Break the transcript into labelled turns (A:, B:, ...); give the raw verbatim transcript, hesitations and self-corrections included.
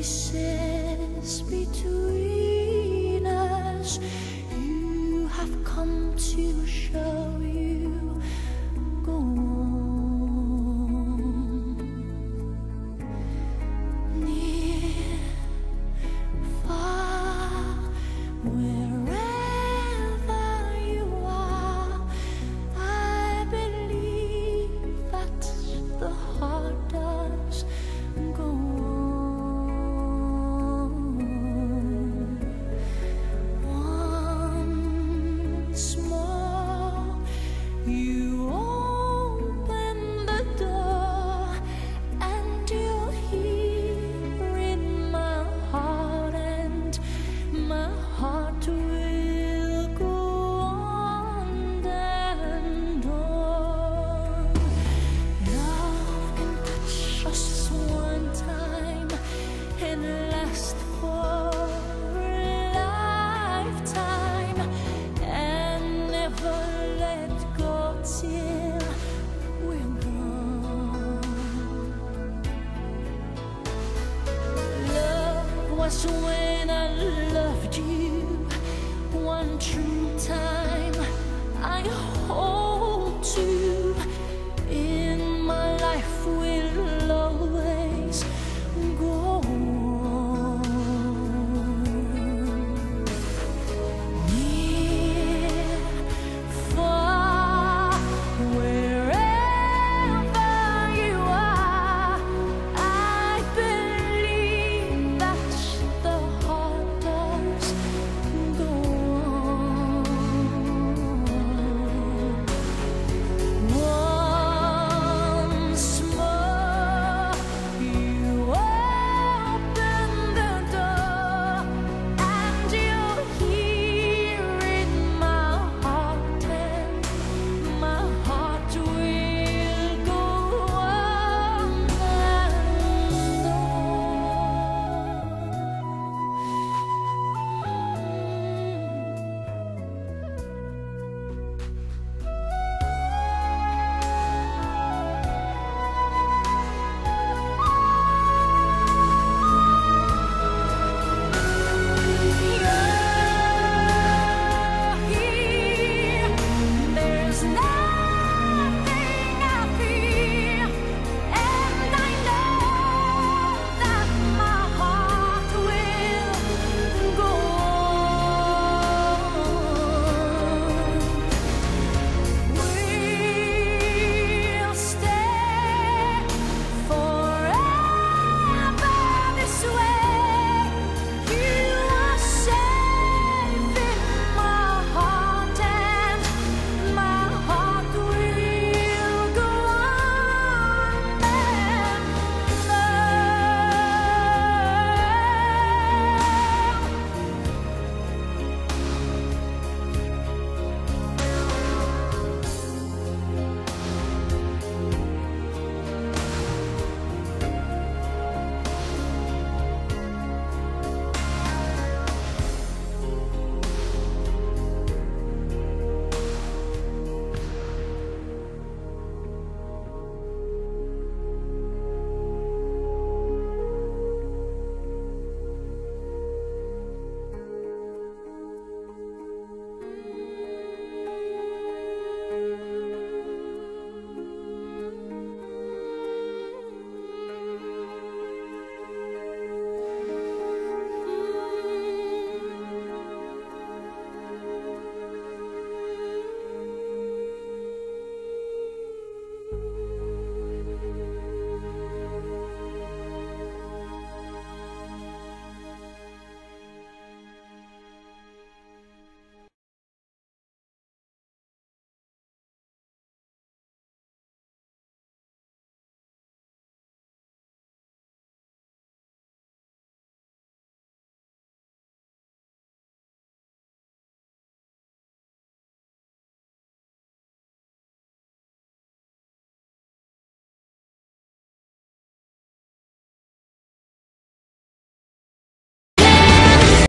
A: spaces between us. You have come to show you go on. Near, far, wherever you are, I believe that the heart does go on. Once more, you open the door, and you're here in my heart, and my heart will go on and on. Love can touch us one time and last for a lifetime, and never let go till we're gone. Love was when I loved you one true time. I hope